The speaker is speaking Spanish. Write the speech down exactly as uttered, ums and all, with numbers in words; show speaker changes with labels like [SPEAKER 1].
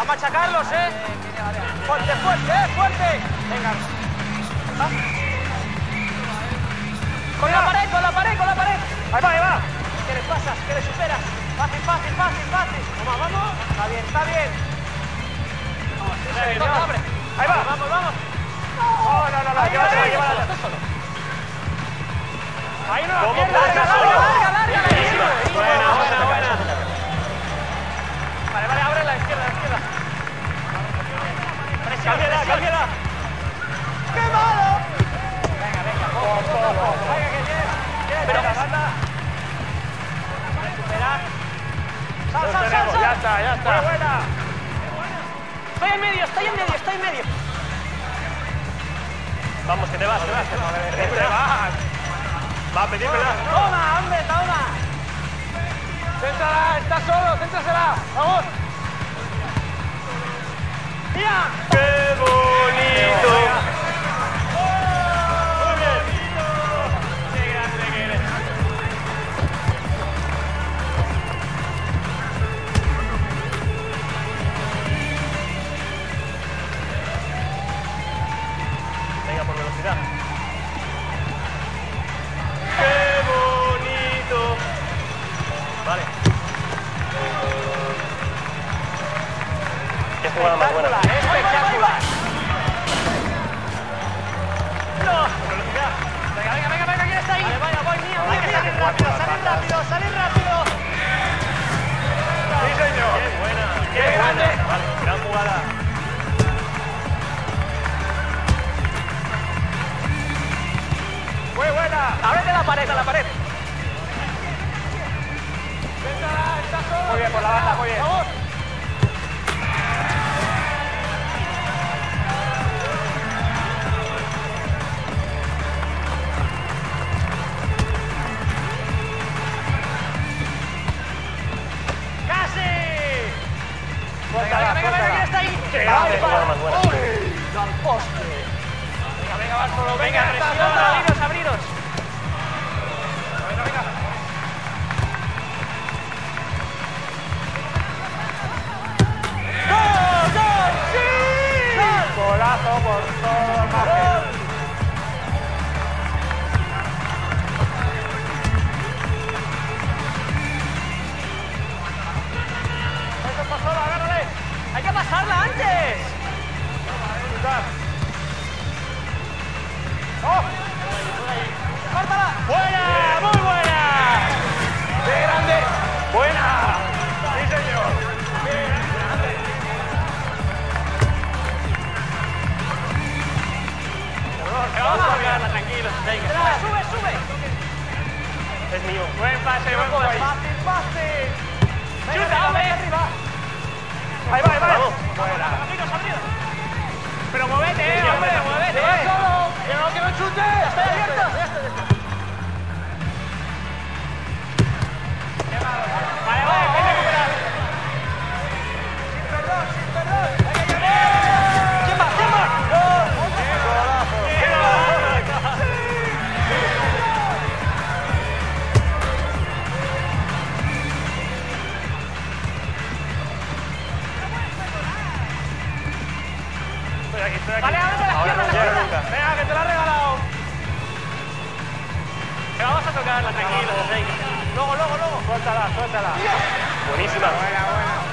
[SPEAKER 1] A machacarlos, ¿eh? Fuerte, fuerte, ¿eh? Fuerte. Venga. ¿Ah? Con la pared, con la pared, con la pared. Ahí va, ahí va. ¿Qué le pasas? ¿Qué le superas? Fácil, fácil, fácil, fácil. Vamos, vamos. Está bien, está bien. Vamos, sí, sí, sí, abre. Ahí va. Vamos, vamos. No, no, no, no. Llévala, llévala. Estoy solo. Ahí no la pierdas. Larga, larga, larga, larga. Buena, buena, buena. Vale, vale, abre la izquierda, la izquierda. Presión, cámbiala, cámbiala. ¡Qué malo! Venga, venga, poco, poco, poco. Venga, que viene. Pero banda. Recuperar. Sal, sal, sal, sal. Ya está, ya está. Muy buena. Estoy en medio, estoy en medio, estoy en medio. Vamos, que te vas, que te vas. Que te vas. Va a pedir, ¿verdad? Toma, hombre, toma. Céntrala, está solo, céntrasela. Vamos. ¡Mira! ¡Qué bonito! Muy bien. ¡Qué grande que eres! Venga, por velocidad. ¡Qué bonito! Vale. Qué jugada más buena. Espectacular. No. Velocidad. Venga, venga, venga, venga, ¿quién está ahí? Vale, vaya, voy, mía, mía, mía. Salir rápido, salir rápido, salir rápido. Sí, señor. Qué buena. Qué grande. Vale, gran jugada. Muy buena. Ábrete la pared, a la pared. Está solo. Muy bien, por la banda, muy bien. Vamos. Venga, venga, venga, venga, ¿quién está ahí? ¡Ay, para! ¡Uy! ¡Al poste! Venga, venga, Bartolo, venga, presión, abriros, abriros. Venga, venga. ¡Gol, gol! ¡Sí! Golazo por todo, gol. Eso pasó, agárrale. ¡Hay que pasarla antes! ¡Oh! ¡Córtala! ¡Buena! ¡Muy buena! ¡Qué grande! ¡Buena! ¡Sí, señor! ¡Qué grande! Vamos a colgarla, tranquilo. Venga. ¡Sube, sube, sube! Es mío. Buen pase, buen pase. ¡Fácil, fácil! ¡Chuta, hombre! ¡Arriba! Ahí va, ahí va. Vamos. Buena. Abriros, abriros. Pero muévete, eh, hombre, muévete. ¡Te vas solo! ¡Que no, que no chute! ¡Estoy abierto! ¡Ya estoy, ya estoy! Vale, vale, hay que recuperar. Sin perdón, sin perdón. ¡Venga, ya viene! ¿Quién va? ¿Quién va? ¡Qué golazo! ¡Qué golazo! ¡Sí! Estoy aquí, estoy aquí. Vale, ábrete la izquierda, la izquierda. Venga, que te la he regalado. Que vamos a tocarla, tranquilo. Luego, luego, luego. Suéltala, suéltala. Buenísima. Buena, buena.